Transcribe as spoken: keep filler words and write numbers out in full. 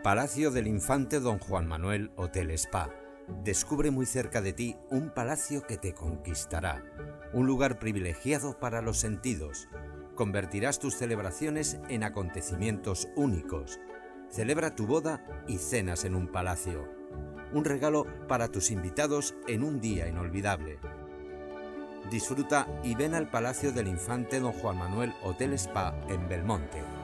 Palacio del Infante Don Juan Manuel Hotel Spa. Descubre muy cerca de ti un palacio que te conquistará, un lugar privilegiado para los sentidos. Convertirás tus celebraciones en acontecimientos únicos. Celebra tu boda y cenas en un palacio. Un regalo para tus invitados en un día inolvidable. Disfruta y ven al Palacio del Infante Don Juan Manuel Hotel Spa en Belmonte.